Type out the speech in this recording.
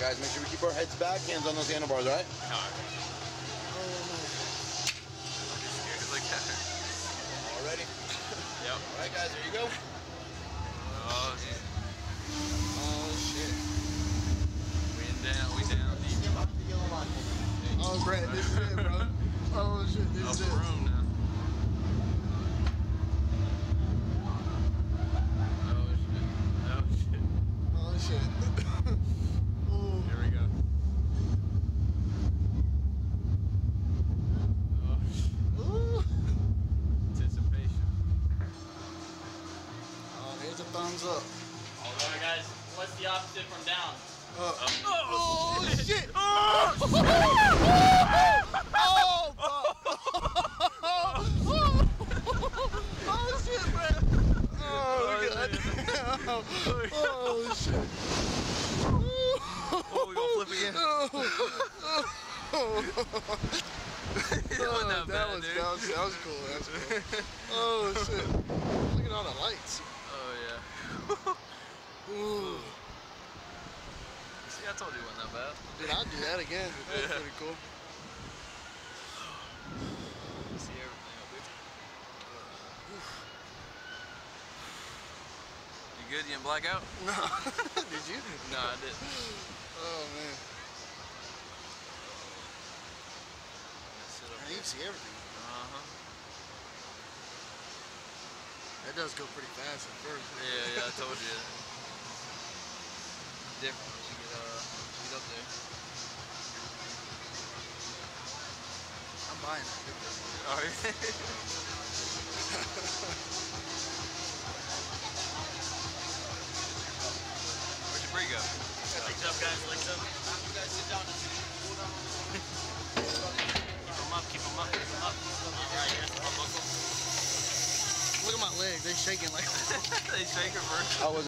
guys, make sure we keep our heads back, hands on those handlebars, all right? Alright. Like that. All ready? Yep. All right, guys, there you go. Oh, geez. Oh, shit. We down deep. Oh, Brad, this is it, bro. Oh, shit, this is it. Upper room now. Oh, shit. Ooh. Here we go. Ooh. Anticipation. Oh, here's a thumbs up. Alright guys, what's the opposite from down? Oh, shit! Oh, oh, shit, man! Oh, God. Oh, shit. Oh, we gonna flip again? That was cool. That was cool. Oh, shit. Look at all the lights. Oh, yeah. Ooh. See, I told you it wasn't that bad. Dude, I'd do that again. That was pretty cool. See everything up here. You good? You didn't black out? No. Did you? No, I didn't. Oh, man. Sit up Man, you can see everything. Uh-huh. That does go pretty fast at first. Yeah, I told you. Different once you get up there. I'm buying that. Oh, yeah. Where'd your brie go? Legs up guys, legs up. You guys sit down and hold on. Keep them up. Alright, here's my buckle. Look at my legs. They shaking like They shaking first. How was